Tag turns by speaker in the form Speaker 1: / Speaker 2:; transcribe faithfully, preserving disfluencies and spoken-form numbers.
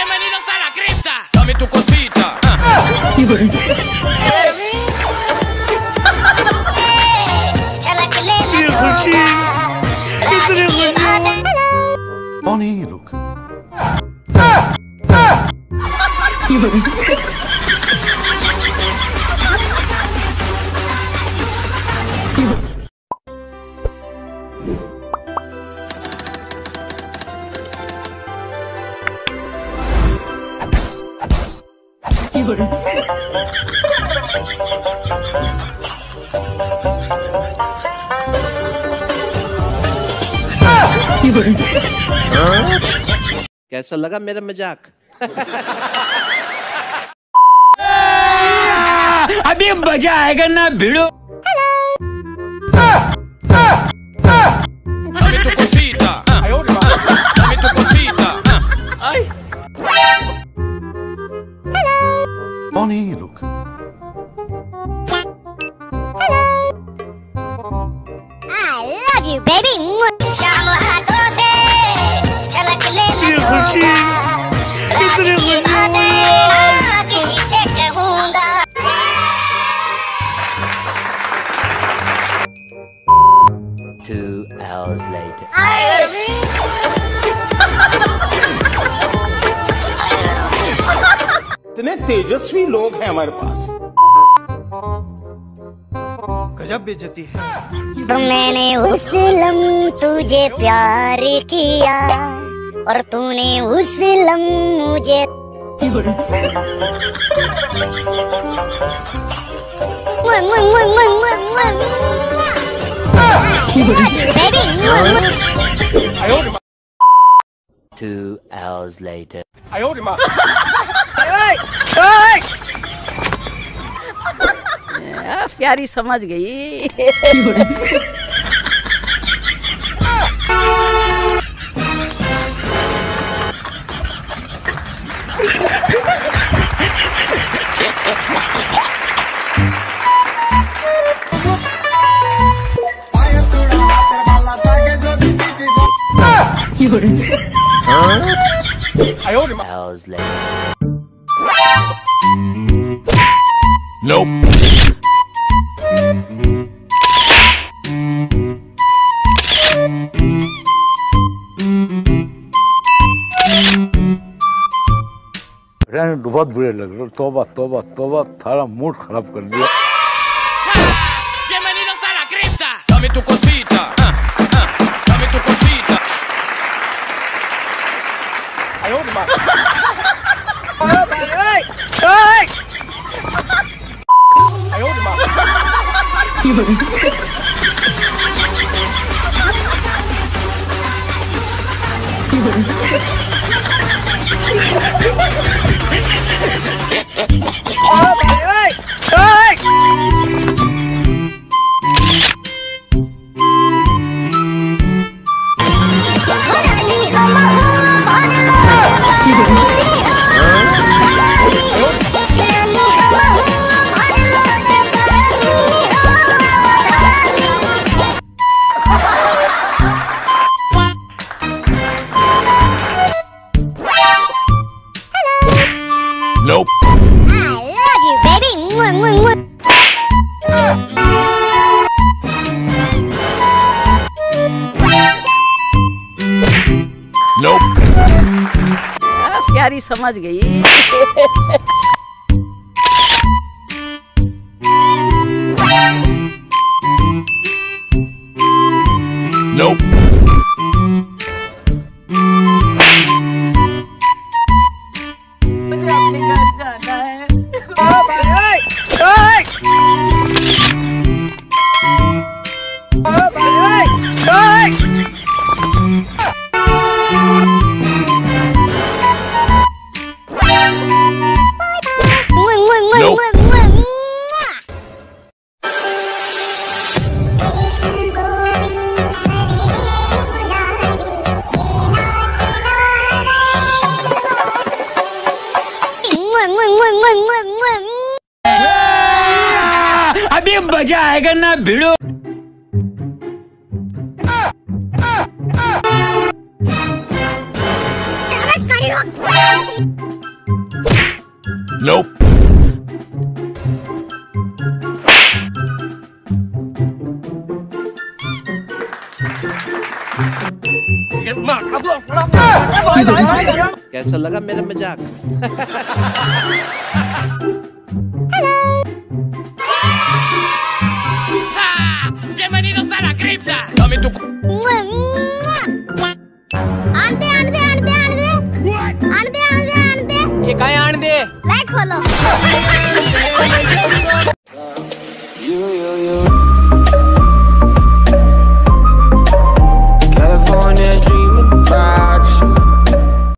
Speaker 1: Bienvenidos a la cripta. Dame tu cosita.
Speaker 2: कौन है ये लोग?
Speaker 3: कैसा लगा मेरा मजाक?
Speaker 1: अभी मजा आएगा ना भिड़ो। Dame tu cosita. Dame tu cosita. Ay.
Speaker 2: कौन है ये लोग?
Speaker 4: I love you, baby. शाम हाथों से छलकने लगूंगा, रात की बातें किसी से कहूंगा।
Speaker 3: Two hours later.
Speaker 5: इतने तेजस्वी लोग हैं हमारे पास। गजब बेइज्जती है।
Speaker 4: तो मैंने उस लम तुझे प्यार किया और तूने उस लम मुझे।
Speaker 3: Two hours later.
Speaker 6: प्यारी समझ गई।
Speaker 3: Hours later.
Speaker 2: Nope. बहुत बुरे लग रहे। तौबा तौबा तौबा, थारा मूड खराब कर दिया।
Speaker 1: Bienvenidos a la cripta. Dame tu cosita. Dame tu cosita.
Speaker 2: Nope.
Speaker 4: I love you, baby.
Speaker 2: Nope.
Speaker 6: प्यारी समझ गई।
Speaker 2: Nope.
Speaker 6: मुझे अपने घर जाना है।
Speaker 1: अभी मजा आएगा ना भिड़ो।
Speaker 4: Come on,
Speaker 1: Nope.
Speaker 3: कैसा लगा मेरा मजाक?
Speaker 1: Bienvenidos a la cripta. Dame tu
Speaker 4: आंदे आंदे आंदे आंदे आंदे आंदे आंदे
Speaker 1: ये काय आण दे
Speaker 4: लाइट खोलो